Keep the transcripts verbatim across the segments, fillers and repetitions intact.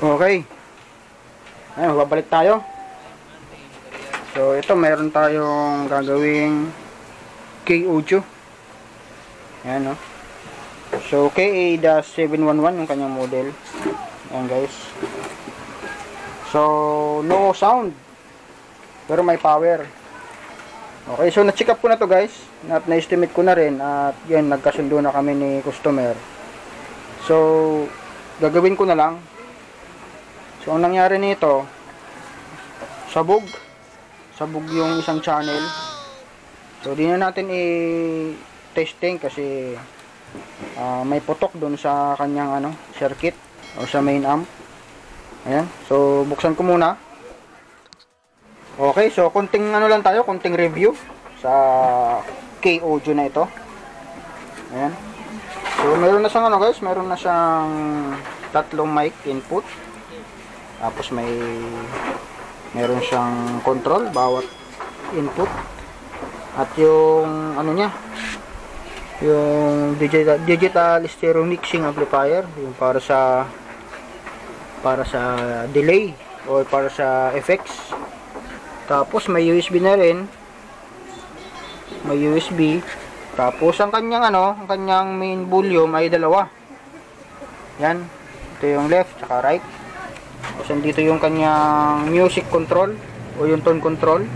Okay. Ayun, babalik tayo. So, ito meron tayong gagawing K audio. Ayan, no? So, K A seven one one yung kanyang model. Ayan, guys. So, no sound. Pero may power. Okay, so na-check up ko na to, guys. At na-estimate ko na rin. At yan, nagkasundo na kami ni customer. So, gagawin ko na lang. So, ang nangyari nito, sabog. Sabog yung isang channel. So, di na natin i-testing kasi uh, may putok doon sa kanyang ano, circuit o sa main amp. Ayan. So, buksan ko muna. Okay, so konting ano lang tayo, konting review sa K audio na ito. Ayan. So, meron na siyang ano, guys, meron na siyang tatlong mic input. Tapos may meron siyang control bawat input. At yung ano niya, yung digital, digital stereo mixing amplifier, yung para sa para sa delay o para sa effects. Tapos may U S B na rin. May U S B. Tapos ang kanyang ano, ang kanyang main volume ay dalawa. Yan. Ito yung left at right. Tapos dito yung kanyang music control o yung tone control.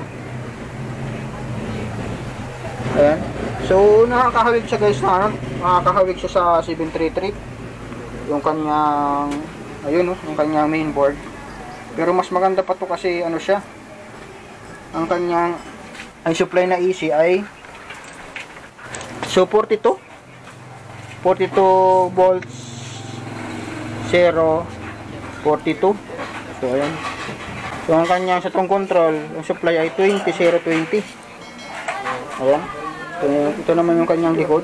Ayan. So, nakakahawig siya, guys, na ano? Nakakahawig siya sa seven thirty-three. Yung kanyang, ayun, no? Yung kanyang mainboard. Pero mas maganda pa to kasi ano siya. Ang kanyang, ang supply na A C ay so forty-two volts zero forty-two. So, ayan. So, ang kanyang sa tong control, yung supply ay twenty zero twenty. Ayan. Ito, ito naman yung kanyang likod.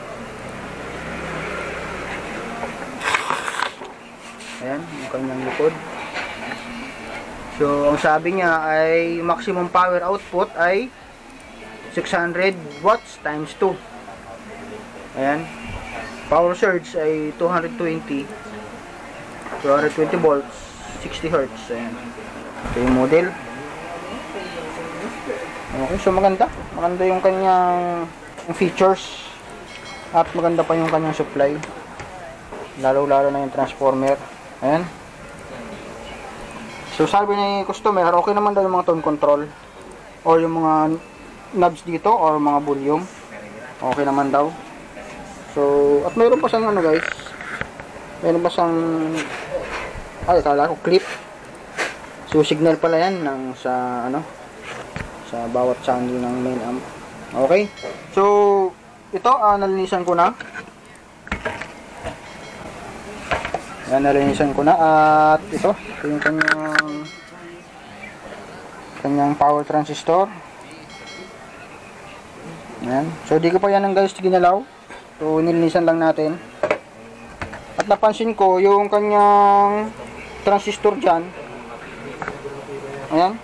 Ayan, yung kanyang likod. So, ang sabi niya ay maximum power output ay six hundred watts times two. Ayan. Power surge ay two hundred twenty volts, sixty hertz. Ayan. Ito yung model. Okay, so maganda. Maganda yung kanyang features. At maganda pa yung kanyang supply. Lalo-lalo na yung transformer. Ayan. So, sabi ni customer, okay naman daw yung mga tone control. O yung mga knobs dito, or mga volume. Okay naman daw. So, at mayroon pa siyang ano, guys. Mayroon pa siyang, ay, kala ko clip. So, signal pala yan ng sa, ano, sa bawat channel ng main amp. Okay. So, ito, uh, nalinisan ko na. Yan, nalinisan ko na. At ito, ito yung kanyang kanyang power transistor. Yan. So, di ko pa yan ng guys ginalaw. So, nilinisan lang natin. At napansin ko, yung kanyang transistor dyan. Ayan.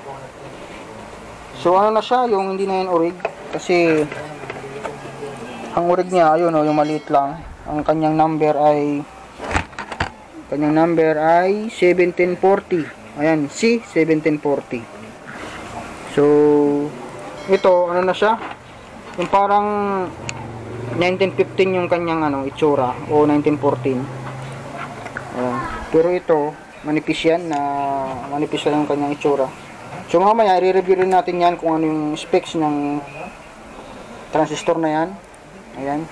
So, ano na siya, yung hindi na yan orig. Kasi, ang orig niya, ayun o, yung maliit lang. Ang kanyang number ay kanyang number ay seventeen forty. Ayan, C seventeen forty. So, ito, ano na siya? Yung parang nineteen fifteen yung kanyang ano, itsura. O nineteen fourteen. Ayan. Pero ito, manipis yan na manipis lang yung kanyang itsura. So, mamaya, i-review rin natin yan kung ano yung specs ng transistor na yan. Ayan.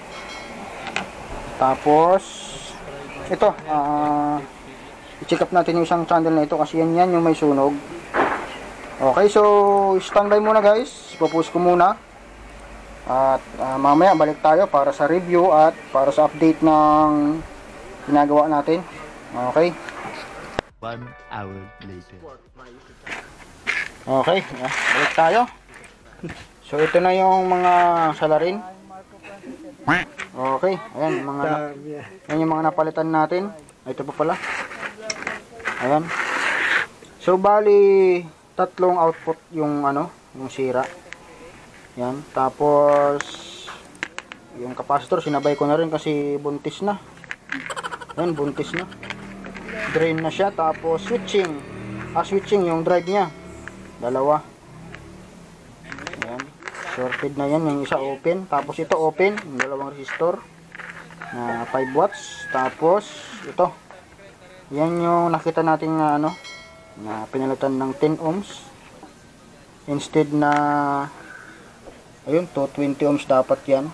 Tapos, ito, uh, i-check up natin yung isang channel na ito kasi yan yan yung may sunog. Okay, so standby muna, guys. Pupus ko muna. At uh, mamaya balik tayo para sa review at para sa update ng ginagawa natin. Okay. One hour later. Okay, yeah, balik tayo. So ito na yung mga salarin. Okay, ayan mga ayan yung mga napalitan natin. Ito pa pala. Ayan. So bali tatlong output yung ano, yung sira. Ayan, tapos yung capacitor sinabay ko na rin kasi buntis na. Ayan, buntis na. drain na siya. Tapos switching, ah switching yung drive niya, dalawa. Ayan, shorted na yan, yung isa open. Tapos ito open, yung dalawang resistor na five watts. Tapos ito, yan yung nakita natin na ano, na pinalitan ng ten ohms instead na ayun, two twenty ohms dapat yan.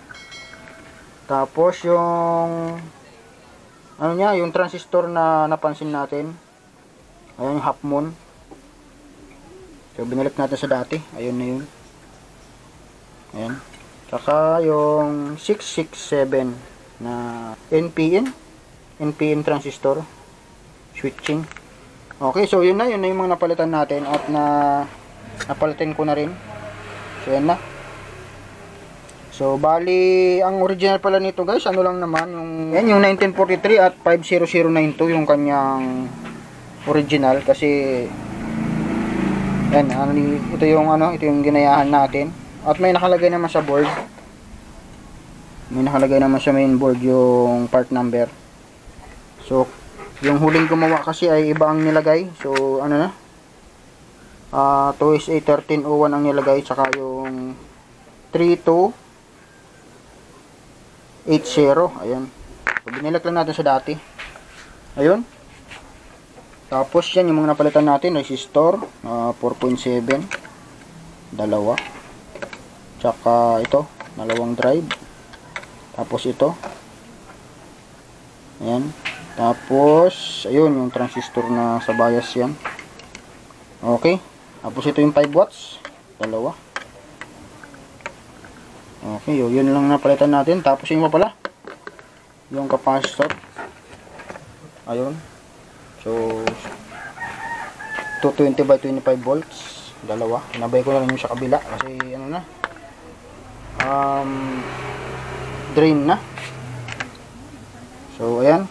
Tapos yung ano niya, yung transistor na napansin natin, ayun yung half moon. So binalik natin sa dati, ayun na yun. Ayan. Saka yung six six seven na N P N N P N transistor switching. Okay, so yun na, yun na yung mga napalitan natin at na napalitan ko na rin. So yan na. So bali ang original pala nito guys, ano lang naman yung yan yung nineteen forty-three at five zero zero nine two yung kanyang original, kasi yan, ano, ito yung ano, ito yung ginayahan natin. At may nakalagay naman sa board. May nakalagay naman sa main board yung part number. So yung huling gumawa kasi ay iba ang nilagay. So ano na, uh, two S A thirteen oh one ang nilagay, tsaka yung three two eight zero. Ayan, so binilak lang natin sa dati. Ayun. Tapos yan yung mga napalitan natin, resistor uh, four point seven, dalawa, tsaka ito dalawang drive. Tapos ito, ayan. Tapos, ayun, yung transistor na sa bias yan. Okay. Tapos ito yung five watts. Dalawa. Okay, yun, yun lang napalitan natin. Tapos yung pa pala, yung capacitor. Ayun. So, two twenty by twenty-five volts. Dalawa. Nabay ko na lang yung sa kabila. Kasi, ano na, um, drain na. So, ayan.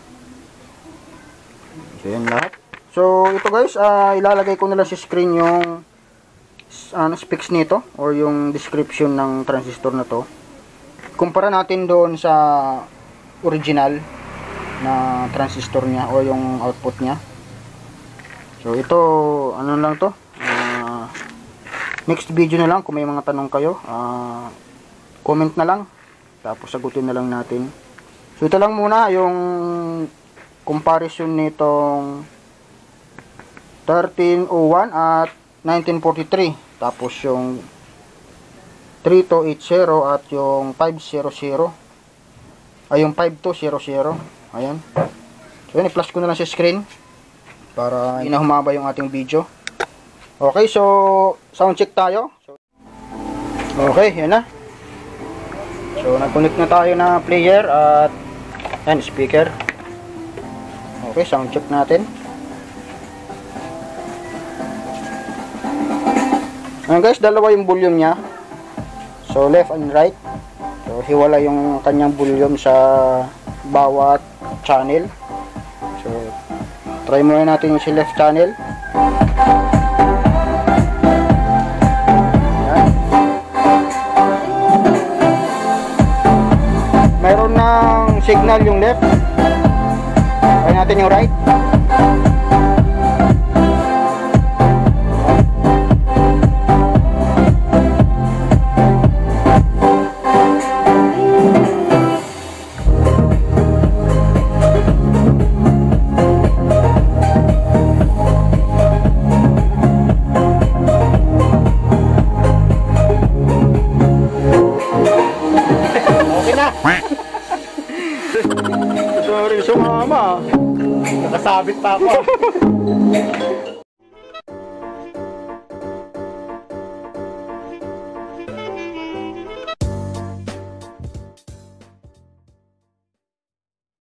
So, yan lahat. So, ito guys, uh, ilalagay ko na lang sa screen yung uh, specs nito or yung description ng transistor na to. Kumpara natin doon sa original na transistor niya o yung output niya. So, ito, ano lang to. Uh, next video na lang kung may mga tanong kayo. Uh, comment na lang. Tapos, sagutin na lang natin. So, ito lang muna yung comparison nitong thirteen oh one at nineteen forty-three. Tapos yung three two eight zero at yung five hundred ay yung five two zero zero. Ayan. So yun, i-flash ko na lang sa screen para hindi na humaba yung ating video. Okay, so sound check tayo. Okay, yan na. So nag-connect na tayo na player at yan, speaker. Okay, sound check natin. Ayan guys, dalawa yung volume niya. So left and right. So hiwala yung kanyang volume sa bawat channel. So try muna natin yung si left channel. Ayan. Mayroon ng signal yung left. Try natin yung right. Okay na. Sorry, sumama. Nakasabit pa ako.